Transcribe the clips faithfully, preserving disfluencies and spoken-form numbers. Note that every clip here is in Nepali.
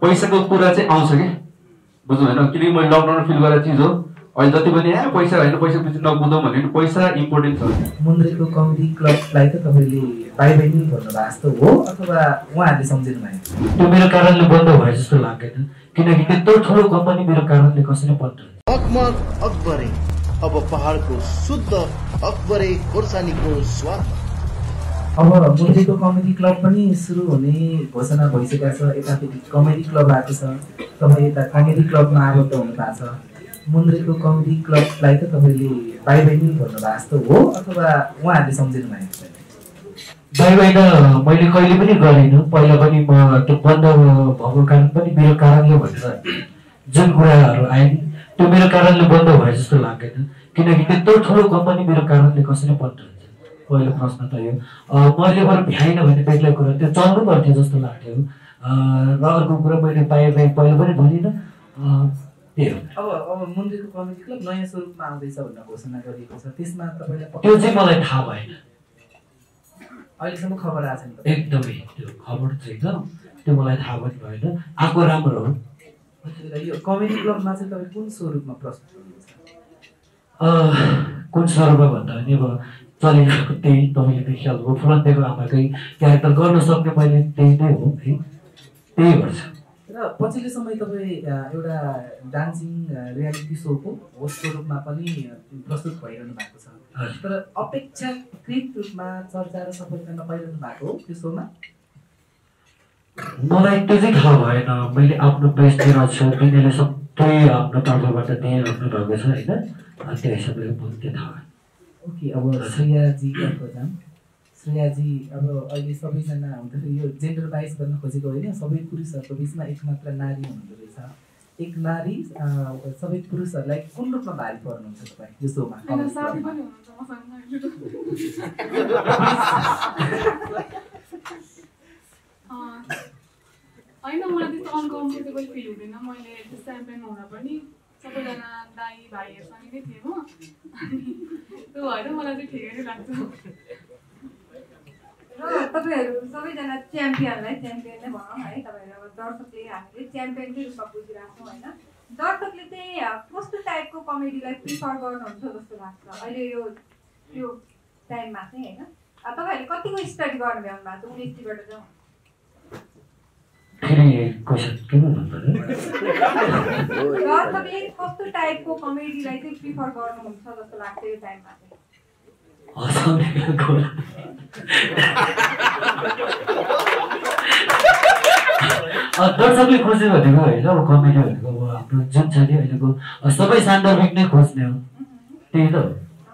पैसाको कुरा चाहिँ आउँछ कि बुझ्नु होइन किनकि मैले लकडाउनमा फिल गरेको चिज हो अहिले जति पनि ए पैसा होइन पैसा पछि नकुदौँ भने पैसा इम्पोर्टेन्ट छ मुन्द्रेको कमेडी क्लबलाई त तपाईँले बाई बाई नै भन्नु भएको जस्तो हो अथवा उहाँहरूले सम्झिनु भएको त्यो मेरो कारणले बन्द भयो जस्तो लाग्दैन किनकि त्यत्रो ठुलो कम्पनी मेरो कारणले कसरी बन्द हुन्छ अकमर अकबरे अब पहाडको शुद्ध अकबरे खोर्सानीको स्वाद अब मुन्द्रेको कमेडी क्लब पनि सुरु हुने घोषणा भइसकेको छ यतापट्टि कमेडी क्लब आएको छ तपाईँ यता कमेडी क्लबमा आबद्ध हुनु भएको छ मुन्द्रेको कमेडी क्लबलाई त तपाईँले बाई बाई नै भन्नु भएको जस्तो हो अथवा उहाँहरूले सम्झिनु भएको छ बाई बाई त मैले कहिले पनि गरिनँ पहिला पनि म त्यो बन्द भएको कारण पनि मेरो कारणले भनेर जुन कुराहरू आए नि त्यो मेरो कारणले बन्द भयो जस्तो लाग्दैन किनकि त्यत्रो ठुलो कम्पनी मेरो कारणले कसरी बन्द हुन्छ पहिलो प्रश्न त यो मैले बरु भ्याइनँ भने बेग्लै कुरा त्यो चल्नु पर्थ्यो जस्तो लाग्थ्यो र अर्को कुरा मैले बाई बाई पहिला पनि भनिनँ त्यही हो अब अब मुन्द्रेको कमेडी क्लब नयाँ स्वरूपमा आउँदैछ भनेर घोषणा गरिएको छ त्यसमा तपाईँलाई त्यो चाहिँ मलाई थाहा भएन अहिलेसम्म खबर आएको छैन एकदमै त्यो खबर छैन त्यो मलाई थाहा पनि भएन आएको राम्रो हो यो कमेडी क्लबमा चाहिँ तपाईँ कुन स्वरूपमा प्रस्तुत गर्नुहुन्छ कुन स्वरूपमा भन्दा पनि अब चलिरहेको त्यही तपाईँले देखिहाल्नु फुलन्तेको आमाकै क्यारेक्टर गर्न सक्ने मैले त्यही नै हो है त्यही गर्छ र पछिल्लो समय तपाईँ एउटा डान्सिङ रियालिटी सोको होस्टको रूपमा पनि प्रस्तुत भइरहनु भएको छ तर अपेक्षाकृत रूपमा चर्चा र सफलता नपाइरहनु भएको हो त्यो सोमा मलाई त्यो चाहिँ थाहा भएन मैले आफ्नो बेस्ट दिएर छु दिनेले सबै आफ्नो तर्फबाट दिइराख्नु भएको छ होइन त्यो हिसाबले मलाई त्यो थाहा भएन ओके अब श्रेयाजी जाम श्रेयाजी अब अहिले सबैजना हुँदाखेरि यो जेन्डर बाइस गर्न खोजेको होइन सबै पुरुषहरूको बिचमा एक मात्र नारी हुनुहुँदो रहेछ एक नारी सबै पुरुषहरूलाई कुन रूपमा भारी पर्नुहुन्छ तपाईँ यो शोमा होइन मलाई त्यस्तो अनकम्फर्टेबल फिल हुँदैन मैले च्याम्पियन हुँदा पनि सबैजना दाइ भाइहरूसँग नै थिएँ हो त्यो भएर मलाई चाहिँ ठिकै नै लाग्छ र तपाईँहरू सबैजना च्याम्पियनलाई च्याम्पियन नै भनौँ है तपाईँहरू अब दर्शकले हामीले च्याम्पियनकै रूपमा बुझिरहेछौँ होइन दर्शकले चाहिँ कस्तो टाइपको कमेडीलाई प्रिफर गर्नुहुन्छ जस्तो लाग्छ अहिले यो यो टाइममा चाहिँ होइन तपाईँहरूले कतिको स्टडी गर्नुभयो भएको छ उन्नाइसटीबाट जाउँ दर्शकले कस्तो टाइपको कमेडीलाई चाहिँ प्रिफर गर्नुहुन्छ जस्तो लाग्छ यो टाइममा चाहिँ दर्शकले खोज्यो भनेको होइन अब कमेडी भनेको अब हाम्रो जुन छ नि अहिलेको सबै सान्दर्भिक नै खोज्ने हो त्यही त हो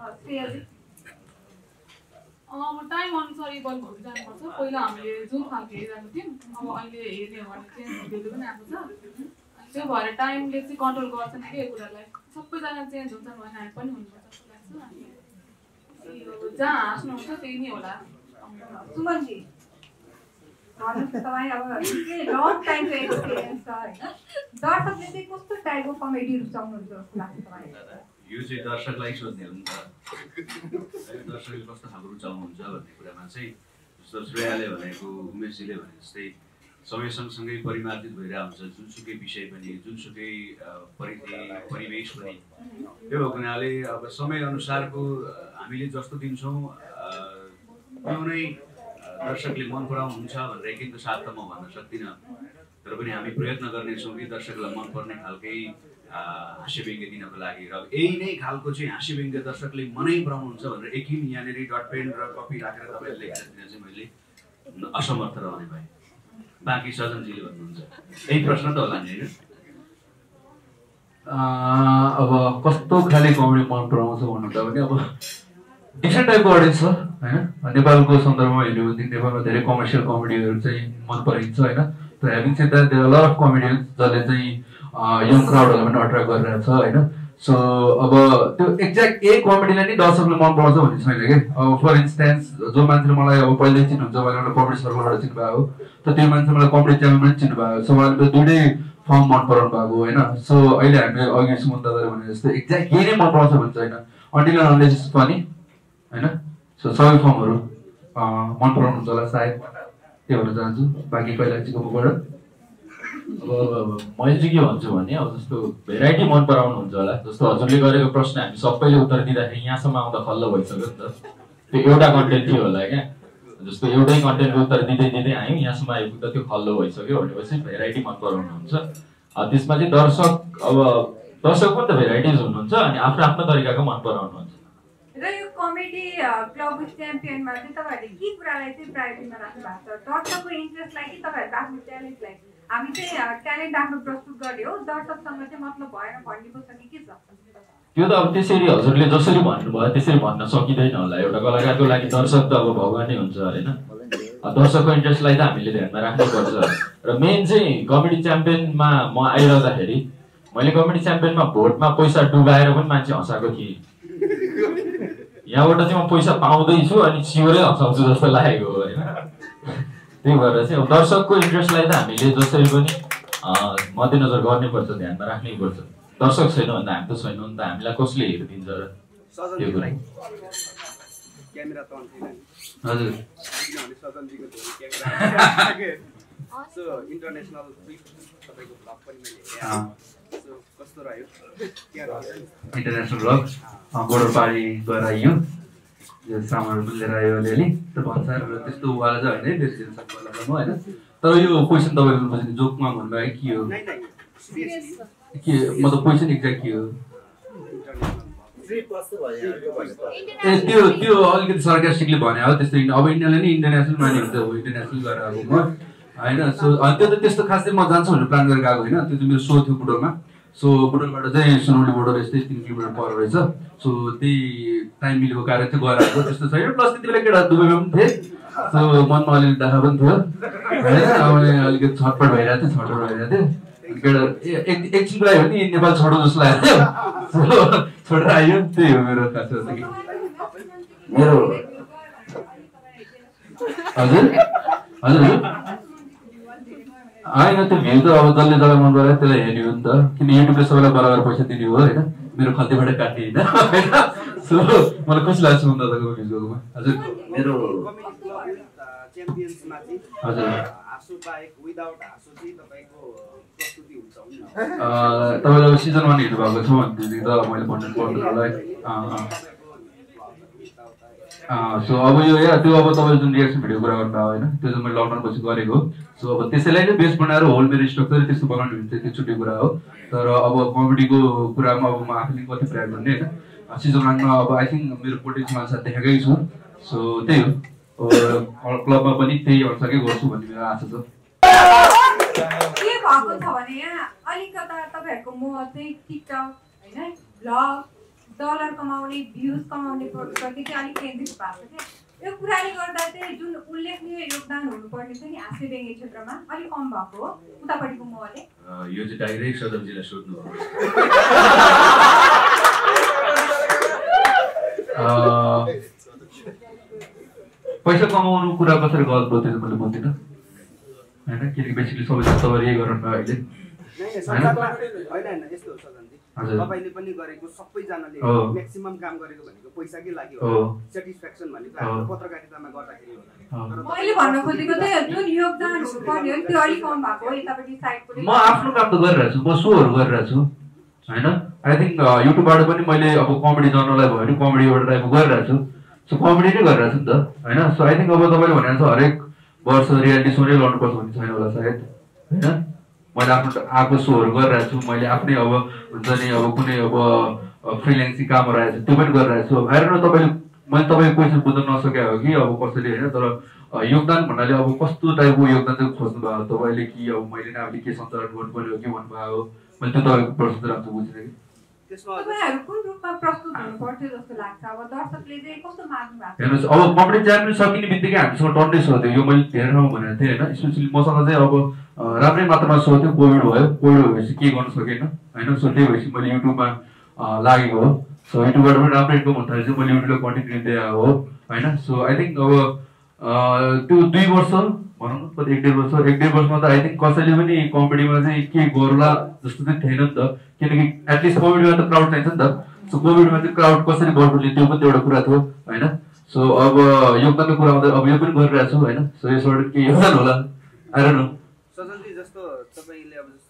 अब टाइम अनुसार इभल्भ जानुपर्छ पहिला हामीले जुन खालको हेरिरहेको थियौँ अब अहिले हेर्ने हो भने चेन्ज हुँदै पनि आएको छ त्यो भएर टाइमले चाहिँ कन्ट्रोल गर्छ नि के कुरालाई सबैजना चेन्ज हुन्छ भने हामी पनि हुनुपर्छ जस्तो लाग्छ जहाँ हाँस्नुहुन्छ त्यही नै होला सुमनजी तपाईँ अब के लङ टाइमको एक्सपिरियन्स छ होइन दर्शकले चाहिँ कस्तो टाइपको कमेडी रुचाउनुहुन्छ जस्तो लाग्छ तपाईँलाई यो चाहिँ दर्शकलाई सोध्ने हो नि त दर्शकले कस्तो खालको रुचाउनुहुन्छ भन्ने कुरामा चाहिँ जस्तो श्रेयाले भनेको उमेशजीले भने जस्तै समय सँगसँगै परिमार्जित भइरहेको हुन्छ जुनसुकै विषय पनि जुनसुकै परिधि परिवेश पनि त्यो भएको हुनाले अब समय अनुसारको हामीले जस्तो दिन्छौँ त्यो नै दर्शकले मन पराउनुहुन्छ भनेर एकैको साथ त म भन्न सक्दिनँ तर पनि हामी प्रयत्न गर्नेछौँ कि दर्शकलाई मन पर्ने खालकै हाँस्य व्यङ्ग्य दिनको लागि र यही नै खालको चाहिँ हाँस्य व्यङ्ग्य दर्शकले मनै पराउनुहुन्छ भनेर एकिन यहाँनिर डट पेन र कपी राखेर तपाईँले लेखेर दिन चाहिँ मैले असमर्थ रहने भएँ बाँकी सजनजीले भन्नुहुन्छ यही प्रश्न त होला नि होइन अब कस्तो खाले कमेडी मन पराउँछ भन्नु पनि अब डिफ्रेन्ट टाइपको अडियन्स छ होइन नेपालको सन्दर्भमा हेर्यो भनेदेखि नेपालमा धेरै कमर्सियल कमेडीहरू चाहिँ मन परिन्छ होइन तर having said that there are lot of comedians जसले चाहिँ यङ क्राउडहरूलाई पनि अट्र्याक्ट गरिरहेको छ होइन सो अब त्यो एक्ज्याक्ट ए कमेडीलाई नै दर्शकले मन पराउँछ भन्ने छैन कि अब फर इन्स्टेन्स जो मान्छेले मलाई अब पहिल्यै चिन्नुहुन्छ उहाँले मलाई कमेडी सर्कलबाट चिन्नुभएको त त्यो मान्छे मलाई कमेडी च्यानलबाट चिन्नुभएको सो उहाँले दुइटै फर्म मन पराउनु भएको होइन सो अहिले हामीले अघि सुमन दादाले भने जस्तो एक्ज्याक्ट यही नै मन पराउँछ भन्छ होइन अन्टिल अनलेस इज फनी होइन सो सबै फर्महरू मन पराउनुहुन्छ होला सायद त्यो भन्न चाहन्छु बाँकी कैलालीको मुखबाट अब मैले चाहिँ के भन्छु भने अब जस्तो भेराइटी मन पराउनुहुन्छ होला जस्तो हजुरले गरेको प्रश्न हामी सबैले उत्तर दिँदाखेरि यहाँसम्म आउँदा खल्ल भइसक्यो नि त त्यो एउटा कन्टेन्ट थियो होला क्या जस्तो एउटै कन्टेन्टको उत्तर दिँदै दिँदै आयौँ यहाँसम्म आइपुग्दा त्यो खल्लो भइसक्यो भनेपछि भेराइटी मन पराउनुहुन्छ त्यसमा चाहिँ दर्शक अब दर्शक पनि त भेराइटिज हुनुहुन्छ अनि आफ्नो आफ्नो तरिकाको मन पराउनुहुन्छ र यो कमेडी क्लब च्याम्पियनमा चाहिँ तपाईँहरूले के कुरालाई चाहिँ प्रायोरिटीमा राख्नु भएको छ दर्शकको इन्ट्रेस्टलाई कि तपाईँहरूको आफ्नो ट्यालेन्टलाई हामी चाहिँ ट्यालेन्ट आफ्नो प्रस्तुत गर्यो दर्शकसँग चाहिँ मतलब भएन भन्ने छ कि के छ त्यो त अब त्यसरी हजुरले जसरी भन्नुभयो त्यसरी भन्न सकिँदैन होला एउटा कलाकारको लागि दर्शक त अब भगवानै हुन्छ होइन दर्शकको इन्ट्रेस्टलाई त हामीले ध्यानमा राख्नुपर्छ र मेन चाहिँ कमेडी च्याम्पियनमा म आइरहँदाखेरि मैले कमेडी च्याम्पियनमा भोटमा पैसा डुबाएर पनि मान्छे हँसाएको थिएँ यहाँबाट चाहिँ म पैसा पाउँदैछु अनि सियोरै हँसाउँछु जस्तो लागेको हो होइन त्यही भएर चाहिँ अब दर्शकको इन्ट्रेस्टलाई त हामीले जसरी पनि मध्यनजर गर्नैपर्छ ध्यानमा राख्नैपर्छ दर्शक छैन भन्दा हामी त छैनौँ नि त हामीलाई कसले हेरिदिन्छ र त्यो कुरा क्यामेरा त अन्तिम हजुर किनभने सजनजीको धेरै क्यामेरा सो इन्टरनेसनल ट्रिप तपाईँको ब्लग पनि मैले हेरेँ सो कस्तो रह्यो के रह्यो इन्टरनेसनल ब्लग गोडरपाडी गएर आइयो यो सामानहरू पनि लिएर आयो अलिअलि त्यो भन्सार त्यस्तो वाला चाहिँ होइन बेसी दिन सक्छ होइन तर यो क्वेसन तपाईँको जोकमा भन्नुभयो के हो के मतलब क्वेसन एक्ज्याक्ट के हो ए त्यो त्यो अलिकति सर्कास्टिकली भने हो त्यस्तो अब इन्डियाले नै इन्टरनेसनल माने हुन्छ हो इन्टरनेसनल गरेर अब म होइन सो त्यो त त्यस्तो खासै म जान्छु भनेर प्लान गरेर गएको होइन त्यो चाहिँ मेरो सो थियो बुडोलमा सो बुडोलबाट चाहिँ सुनौली बोर्डर यस्तै तिन किलोमिटर पर रहेछ सो त्यही टाइम मिलेको कारण चाहिँ गएर आएको त्यस्तो छैन प्लस त्यति बेला केटा दुबईमा पनि थिएँ सो मनमा अलिअलि डाहा पनि थियो होइन अब अलिकति छटपट भइरहेको थियो छटपट भइरहेको थियो केटा एकछिनको लागि हो नि नेपाल छोडो जस्तो लागेको थियो छोडेर आयो त्यही हो मेरो खास मेरो हजुर हजुर होइन त्यो भ्यू त अब जसले जग्गा मन परायो त्यसलाई हेर्ने हो नि त किन युट्युबले सबैलाई बराबर पैसा दिने हो होइन मेरो खल्तीबाट काट्ने होइन सो मलाई खुसी लाग्छ हुन तपाईँको भ्युजमा हजुर मेरो च्याम्पियन्समा चाहिँ हजुर हाँसो बाहेक विदाउट हाँसो चाहिँ तपाईँको प्रस्तुति हुन्छ तपाईँले अब सिजन वान हेर्नु भएको छ भनेदेखि त मैले भन्नु पर्दैन होला है सो अब यो या त्यो अब तपाईँले जुन रिएक्सन भिडियो कुरा गर्नुभयो होइन त्यो चाहिँ मैले लकडाउन पछि गरेको सो अब त्यसैलाई नै बेस बनाएर होल मेरो स्ट्रक्चर त्यस्तो बनाउने हुन्छ त्यो छुट्टै कुरा हो तर अब कमेडीको कुरामा अब म आफूले कति प्रयास गर्ने होइन सिजन वानमा अब आई थिङ्क मेरो पोटेन्सियल अनुसार देखाएकै छु सो त्यही हो क्लबमा पनि त्यही अनुसारकै गर्छु भन्ने मेरो आशा छ के भएको छ भने यहाँ अलिकता तपाईँहरूको मोह चाहिँ टिकटक होइन भ्लग डलर कमाउने भ्युज कमाउने प्रति चाहिँ अलिक केन्द्रित भएको छ क्या यो कुराले गर्दा चाहिँ जुन उल्लेखनीय योगदान हुनुपर्ने छ नि हाँस्य व्यङ्ग्य क्षेत्रमा अलिक कम भएको हो उतापट्टिको मोहले यो चाहिँ डाइरेक्ट सदमजीलाई सोध्नु पैसा कमाउनु कुरा कसरी गलत भयो त्यो मैले बुझ्दिनँ होइन किनकि बेसिकली सबैजना तपाईँले यही गर्नु अहिले होइन यस्तो हो सजनजी तपाईले पनि गरेको सबैजनाले म्याक्सिमम काम गरेको भनेको पैसाकै लागि हो सेटिस्फ्याक्सन भनेको हाम्रो पत्रकारितामा गर्दाखेरि होला मैले भन्न खोजेको चाहिँ जुन योगदान हुनुपर्ने हो त्यो अलिक कम भएको हो यतापट्टि साइडको म आफ्नो काम त गरिरहेको छु म सोहरू गरिरहेको छु होइन आई थिङ्क युट्युबबाट पनि मैले अब कमेडी जर्नललाई भयो भने कमेडीबाट टाइप गरिरहेको छु सो कमेडी नै गरिरहेको छु नि त होइन सो आई थिङ्क अब तपाईँले भनेर चाहिँ हरेक वर्ष रियालिटी सो नै गर्नुपर्छ भन्ने छैन होला सायद होइन मैले आफ्नो आएको सोहरू गरिरहेको छु मैले आफ्नै अब हुन्छ नि अब कुनै अब फ्रिल्यान्सिङ कामहरू आएको छ त्यो पनि गरिरहेको छु आएर न तपाईँले मैले तपाईँको क्वेसन बुझ्न नसकेको हो कि अब कसैले होइन तर योगदान भन्नाले अब कस्तो टाइपको योगदान चाहिँ खोज्नु भयो तपाईँले कि अब मैले नै आफूले के सञ्चालन गर्नु पर्यो कि भन्नुभयो हो मैले त्यो तपाईँको प्रश्न चाहिँ राम्रो बुझेँ कि तपाईँहरू कुन रूपमा प्रस्तुत हुनुपर्थ्यो जस्तो लाग्छ अब दर्शकले चाहिँ कस्तो माग्नु भएको हेर्नुहोस् अब कमेडी च्यानल सकिने बित्तिकै हामीसँग टन्नै सोध्यो यो मैले धेरै ठाउँमा भनेको थिएँ होइन स्पेसली मसँग चाहिँ अब राम्रै मात्रामा सोध्यो कोभिड भयो कोभिड भएपछि के गर्नु सकेन होइन सो त्यही भएपछि मैले युट्युबमा लागेको हो सो युट्युबबाट पनि राम्रो इन्कम हुन थालेपछि मैले युट्युबले कन्टेन्ट दिँदै आएको हो होइन सो आई थिङ्क अब त्यो दुई वर्ष भनौँ न कति एक डेढ वर्ष एक डेढ वर्षमा त आई थिङ्क कसैले पनि कमेडीमा चाहिँ के गरौँला जस्तो चाहिँ थिएन नि त किनकि एटलिस्ट कोभिडमा त क्राउड चाहिन्छ नि त सो कोभिडमा चाहिँ क्राउड कसरी बढ्ने त्यो पनि एउटा कुरा थियो होइन सो अब योगदानको कुरा आउँदा अब यो पनि गरिरहेको छु होइन सो यसबाट के योगदान होला आएर न सजनजी जस्तो तपाईँले अब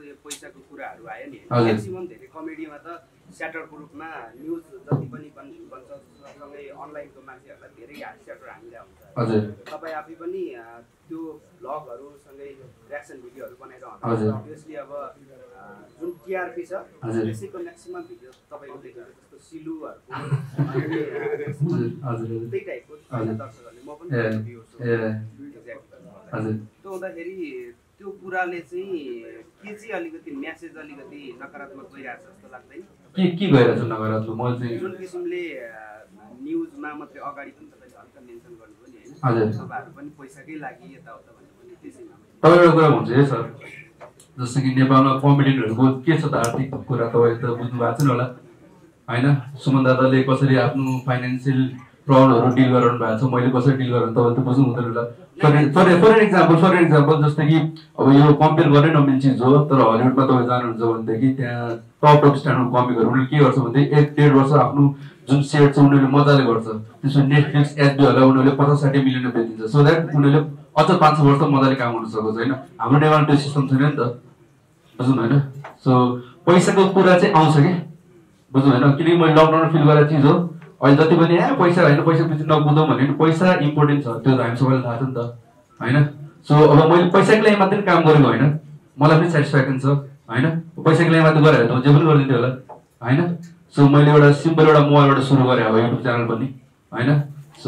यो पैसाको कुराहरू आयो नि हजुर। म्याक्सिमम धेरै कमेडीमा त स्याटरको रूपमा न्युज जति पनि बन- बन्छ सँगै अनलाइनको मान्छेहरूलाई धेरै स्याटर हामीलाई हजुर। हुन्छ तपाईँ आफै पनि अ, त्यो भ्लगहरू सँगै रियाक्सन भिडियोहरू बनाएर हजुर। हुन्छ अभियसली अब अ, जुन टिआरपी छ हजुर। त्यसैको म्याक्सिमम भिडियो तपाईँको देखेको जस्तो सिलुहरूको अनि, अ, हजुर हजुर त्यही टाइपको हजुर। दर्शकहरूले म पनि ए भ्युज हो। ए Exactly। हजुर त्यो हुँदाखेरि त्यो कुराले चाहिँ के चाहिँ अलिकति म्यासेज अलिकति नकारात्मक गइरहेको छ जस्तो लाग्दैन के के गइरहेछ नगरात्मक मैले चाहिँ जुन किसिमले अ, न्युजमा मात्रै अगाडि पनि तपाईँले हल्का मेन्सन गर्नुभयो नि होइन हजुर। तपाईँहरू पनि पैसाकै लागि यताउता भन्नु पनि त्यसैमा तपाईँ एउटा कुरा भन्छु है सर जस्तो कि नेपालमा कमेडियनहरूको के छ त आर्थिक कुरा तपाईँ त बुझ्नु भएको छैन होला होइन सुमन दादाले कसरी आफ्नो फाइनेन्सियल प्रब्लमहरू डिल गराउनु भएको छ मैले कसरी डिल गराउनु तपाईँले त बुझ्नु हुँदैन होला for for for example for example जस्तै कि अब यो कम्पेयर गर्नै नमिल्ने चिज हो तर हलिउडमा तपाईँ जानुहुन्छ भनेदेखि त्यहाँ टप टप स्ट्यान्डको कमिकहरू उनीहरूले के गर्छ भनेदेखि एक डेढ वर्ष आफ्नो जुन सेट छ उनीहरूले मजाले गर्छ त्यसमा नेटफ्लिक्स एचबीहरूलाई उनीहरूले पचास साठी मिलियन बेचिन्छ सो द्याट उनीहरूले अझ पाँच छ वर्ष मजाले काम गर्न सकोस् होइन हाम्रो नेपालमा त्यो सिस्टम छैन नि त बुझ्नु होइन सो पैसाको कुरा चाहिँ आउँछ कि बुझ्नु होइन किनकि मैले लकडाउनमा फिल गरेको चिज हो अहिले जति पनि ए पैसा होइन पैसा पछि नबुझौँ भने पनि पैसा इम्पोर्टेन्ट छ त्यो त हामी सबैलाई थाहा छ नि त होइन सो अब मैले पैसाको लागि मात्रै काम गरेको होइन मलाई पनि सेटिस्फ्याक्सन छ होइन पैसाको लागि मात्रै गरेर त जे पनि गरिदिन्थ्यो होला होइन सो मैले एउटा सिम्पल एउटा मोबाइलबाट सुरु गरेँ अब युट्युब च्यानल पनि होइन सो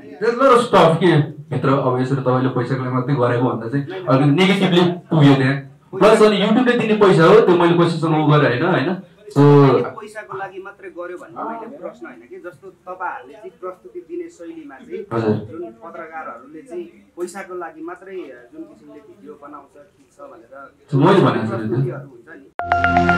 लर स्टफ के भित्र अब यसरी तपाईँले पैसाको लागि मात्रै गरेको भन्दा चाहिँ अलिकति नेगेटिभली पुग्यो त्यहाँ प्लस अनि युट्युबले दिने पैसा हो त्यो मैले कसैसँग उ गरेँ होइन होइन सो पैसाको लागि मात्रै गर्यो भन्ने मैले प्रश्न होइन कि जस्तो तपाईँहरूले चाहिँ प्रस्तुति दिने शैलीमा चाहिँ हजुर। जुन पत्रकारहरूले चाहिँ पैसाको लागि मात्रै जुन किसिमले भिडियो बनाउँछ खिच्छ भनेर मैले भनेको छु नि। प्रस्तुतिहरू हुन्छ नि